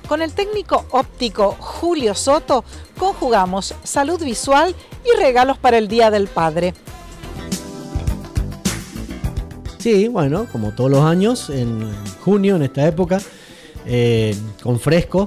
Con el técnico óptico Julio Soto conjugamos salud visual y regalos para el Día del Padre. Sí, bueno, como todos los años, en junio, en esta época, con fresco,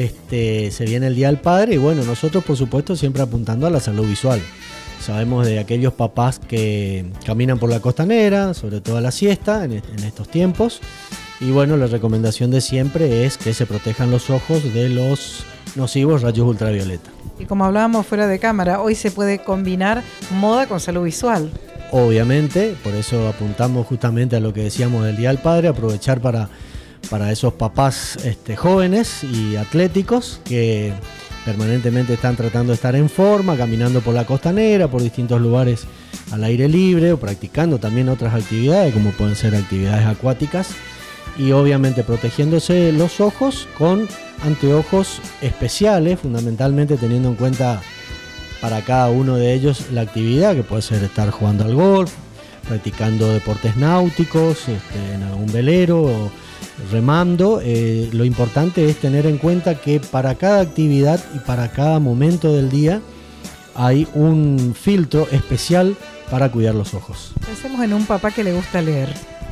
se viene el Día del Padre y bueno, nosotros por supuesto siempre apuntando a la salud visual. Sabemos de aquellos papás que caminan por la costanera, sobre todo a la siesta en estos tiempos. Y bueno, la recomendación de siempre es que se protejan los ojos de los nocivos rayos ultravioleta. Y como hablábamos fuera de cámara, hoy se puede combinar moda con salud visual. Obviamente, por eso apuntamos justamente a lo que decíamos del Día del Padre, aprovechar para esos papás jóvenes y atléticos que permanentemente están tratando de estar en forma, caminando por la costanera, por distintos lugares al aire libre o practicando también otras actividades como pueden ser actividades acuáticas y obviamente protegiéndose los ojos con anteojos especiales, fundamentalmente teniendo en cuenta para cada uno de ellos la actividad, que puede ser estar jugando al golf, practicando deportes náuticos, en algún velero o remando. Lo importante es tener en cuenta que para cada actividad y para cada momento del día hay un filtro especial para cuidar los ojos. Pensemos en un papá que le gusta leer.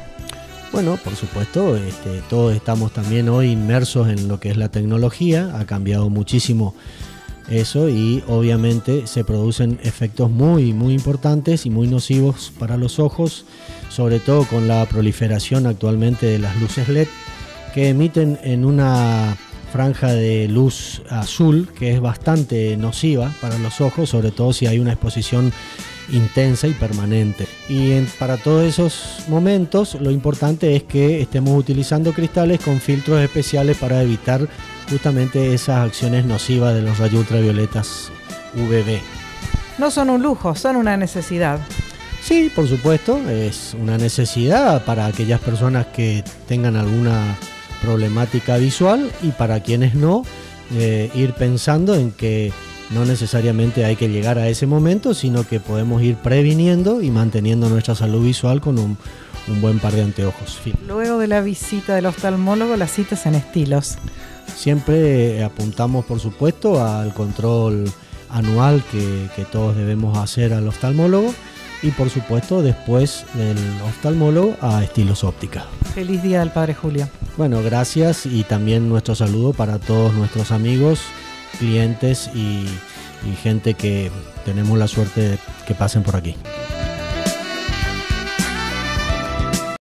Bueno, por supuesto, todos estamos también hoy inmersos en lo que es la tecnología, ha cambiado muchísimo eso y obviamente se producen efectos muy importantes y muy nocivos para los ojos, sobre todo con la proliferación actualmente de las luces LED que emiten en una franja de luz azul que es bastante nociva para los ojos, sobre todo si hay una exposición intensa y permanente. Y para todos esos momentos lo importante es que estemos utilizando cristales con filtros especiales para evitar justamente esas acciones nocivas de los rayos ultravioletas UVB. No son un lujo, son una necesidad. Sí, por supuesto, es una necesidad para aquellas personas que tengan alguna problemática visual y para quienes no, ir pensando en que no necesariamente hay que llegar a ese momento, sino que podemos ir previniendo y manteniendo nuestra salud visual con un buen par de anteojos. Luego de la visita del oftalmólogo, las citas en Estilos. Siempre apuntamos, por supuesto, al control anual que todos debemos hacer al oftalmólogo y, por supuesto, después del oftalmólogo a Estilos Óptica. Feliz Día del Padre, Julio. Bueno, gracias y también nuestro saludo para todos nuestros amigos, clientes y gente que tenemos la suerte de que pasen por aquí.